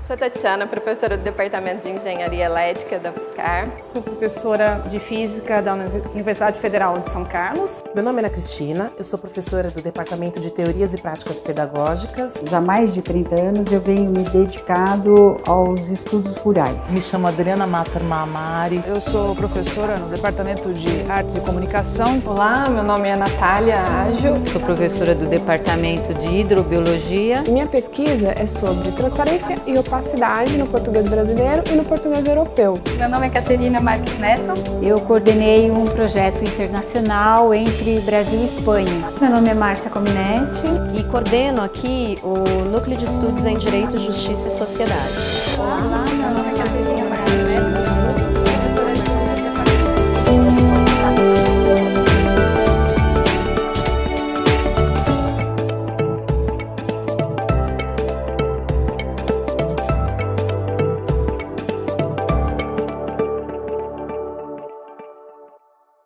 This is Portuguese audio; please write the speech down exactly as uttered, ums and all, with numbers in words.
Sou Tatiana, professora do Departamento de Engenharia Elétrica da UFSCar. Sou professora de Física da Universidade Federal de São Carlos. Meu nome é Ana Cristina, eu sou professora do Departamento de Teorias e Práticas Pedagógicas. Já há mais de trinta anos eu venho me dedicado aos estudos rurais. Me chamo Adriana Matar Mamari. Eu sou professora no Departamento de Artes e Comunicação. Olá, meu nome é Natália Ágil. Sou professora do Departamento de Hidrobiologia. E minha pesquisa é sobre transparência e opacidade no português brasileiro e no português europeu. Meu nome é Caterina Marques Neto. Eu coordenei um projeto internacional entre Brasil e Espanha. Meu nome é Márcia Cominetti. E coordeno aqui o Núcleo de Estudos em Direito, Justiça e Sociedade. Olá, meu nome é Caterina Marques Neto.